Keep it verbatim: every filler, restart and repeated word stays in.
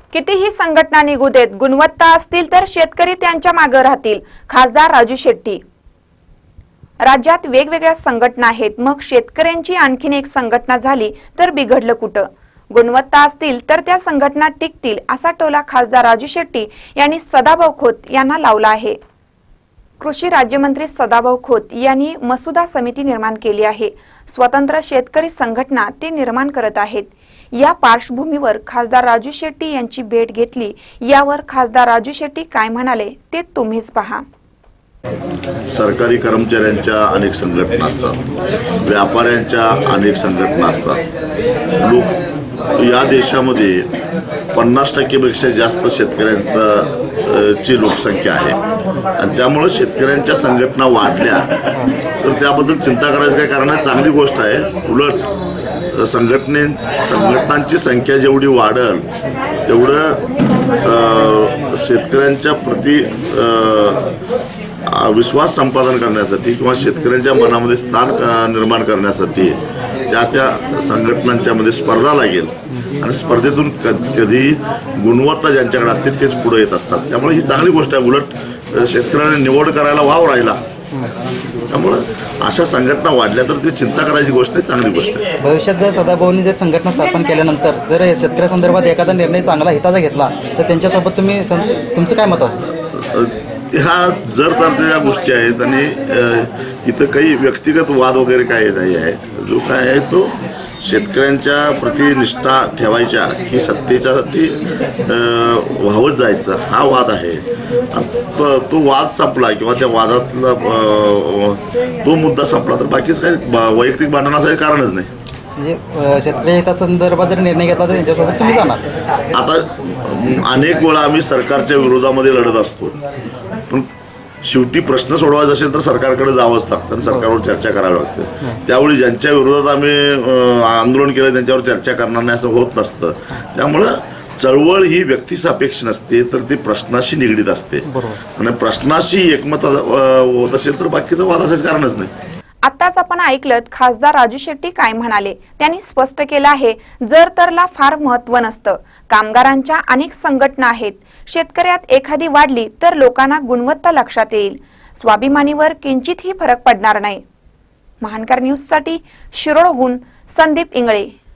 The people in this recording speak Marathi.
कितीही संघटना निघू देत, गुणवत्ता असतील तर शेतकरी त्यांच्या मागे राहतील. खासदार राजू शेट्टी. राज्यात वेगवेगळ्या संघटना आहेत, मग शेतकऱ्यांची आणखीन एक संघटना झाली तर बिघडलं कुठं? गुणवत्ता असतील तर त्या संघटना टिकतील, असा टोला खासदार राजू शेट्टी यांनी सदाभाऊ खोत यांना लावला आहे. कृषी राज्यमंत्री सदाभाऊ खोत यांनी मसुदा समिती निर्माण केली आहे. स्वतंत्र शेतकरी संघटना ते निर्माण करत आहेत. या पार्श्वभूमीवर खासदार राजू शेट्टी यांची भेट घेतली. यावर खासदार राजू शेट्टी काय म्हणाले ते तुम्हीच पहा. सरकारी कर्मचाऱ्यांच्या अनेक संघटना असतात, व्यापाऱ्यांच्या अनेक संघटना असतात. लोक या देशामध्ये पन्नास टक्केपेक्षा जास्त शेतकऱ्यांचा ची लोकसंख्या आहे आणि त्यामुळे शेतकऱ्यांच्या संघटना वाढल्या तर त्याबद्दल चिंता करायचं काही कारण नाही. चांगली गोष्ट आहे. उलट संघटने संघटनांची संख्या जेवढी वाढेल तेवढं शेतकऱ्यांच्या प्रति विश्वास संपादन करण्यासाठी किंवा शेतकऱ्यांच्या मनामध्ये स्थान निर्माण करण्यासाठी त्या त्या संघटनांच्या मध्ये स्पर्धा लागेल आणि स्पर्धेतून कधी गुणवत्ता ज्यांच्याकडे असते तेच पुढे येत असतात. त्यामुळे ही चांगली गोष्ट आहे. उलट शेतकऱ्यांनी निवड करायला वाव राहिला, त्यामुळं अशा संघटना वाढल्या तर ती चिंता करायची गोष्ट आहे, चांगली गोष्ट आहे. भविष्यात जर सदाभाऊंनी जर संघटना स्थापन केल्यानंतर जर शेतकऱ्यांसंदर्भात एखादा निर्णय चांगला हिताचा घेतला तर त्यांच्यासोबत तुम्ही तुमचं काय मत आहे? ह्या जर तर त्या गोष्टी आहेत आणि इथं काही व्यक्तिगत वाद वगैरे काही नाही आहे. जो काय आहे तो शेतकऱ्यांच्या प्रति निष्ठा ठेवायच्या की सत्तेच्यासाठी वाहवत जायचं हा वाद आहे. तो वाद संपला किंवा त्या वादातला तो मुद्दा संपला तर बाकीच काही वैयक्तिक भांडण असायचं कारणच नाही. म्हणजे शेतकरी हितासंदर्भात जर निर्णय घेतला तर त्यांच्यासोबत तुम्ही जाणार. आता अनेक वेळा आम्ही सरकारच्या विरोधामध्ये लढत असतो, पण शेवटी प्रश्न सोडवायचा असेल तर सरकारकडे जावंच लागतं आणि सरकारवर चर्चा करावी लागते. त्यावेळी ज्यांच्या विरोधात आम्ही आंदोलन केलं त्यांच्यावर चर्चा करणार नाही असं होत नसतं. त्यामुळं चळवळ ही व्यक्तिसापेक्ष नसते तर ती प्रश्नाशी निगडीत असते आणि प्रश्नाशी एकमत होत असेल तर बाकीचा वाद असायचं कारणच नाही. आताच आपण ऐकलत खासदार राजू शेट्टी काय म्हणाले. त्यांनी स्पष्ट केलं आहे, जर तरला फार महत्व नसतं. कामगारांच्या अनेक संघटना आहेत. शेतकऱ्यात एखादी वाढली तर लोकांना गुणवत्ता लक्षात येईल. स्वाभिमानीवर किंचितही फरक पडणार नाही. महानकर न्यूज साठी शिरोळहून संदीप इंगळे.